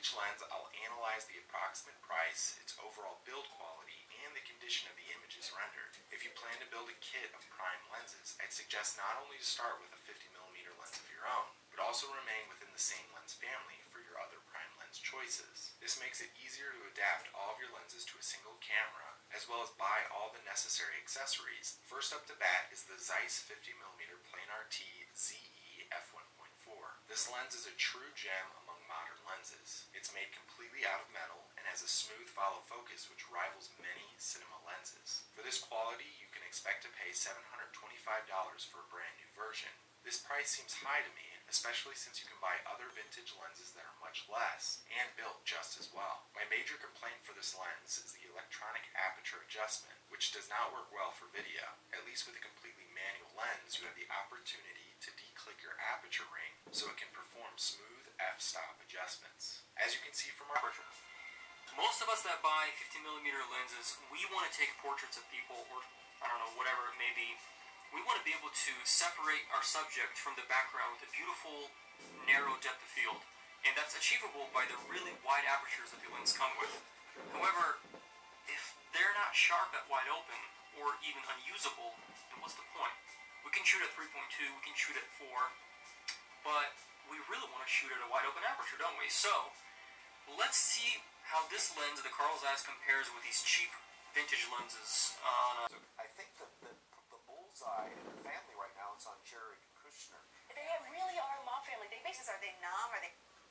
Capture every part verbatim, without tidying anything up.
each lens, I'll analyze the approximate price, its overall build quality, and the condition of the images rendered. If you plan to build a kit of prime lenses, I'd suggest not only to start with a fifty millimeter lens of your own, but also remain within the same lens family for your other prime lens choices. This makes it easier to adapt all of your lenses to a single camera, as well as buy all the necessary accessories. First up to bat is the Zeiss fifty millimeter Planar T Z E f one point four. This lens is a true gem among modern lenses. It's made completely out of metal and has a smooth follow focus which rivals many cinema lenses. For this quality, you can expect to pay seven hundred twenty-five dollars for a brand new version. This price seems high to me, especially since you can buy other vintage lenses that are much less and built just as well. My major complaint for this lens is the electronic aperture adjustment, which does not work well for video. At least with a completely manual lens, you have the opportunity to declick your aperture ring so it can perform smooth f-stop adjustments. As you can see from our portrait, most of us that buy fifty millimeter lenses, we want to take portraits of people, or I don't know, whatever it may be. We want to be able to separate our subject from the background with a beautiful, narrow depth of field, and that's achievable by the really wide apertures that the lens come with. However, if they're not sharp at wide open, or even unusable, then what's the point? We can shoot at three point two, we can shoot at four, but we really want to shoot at a wide open aperture, don't we? So, let's see how this lens, the Carl Zeiss, compares with these cheap vintage lenses on a... I think that the, the bullseye in the family right now is on Jared Kushner. They really are a mob family. They bases are they nom? Are they?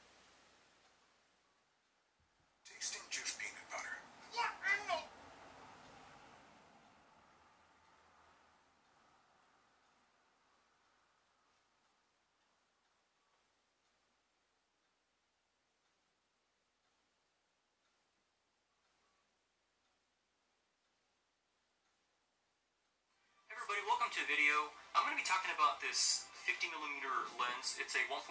Tasting juice peanut butter. Yeah, I know. Everybody, welcome to the video. I'm going to be talking about this fifty millimeter lens. It's a one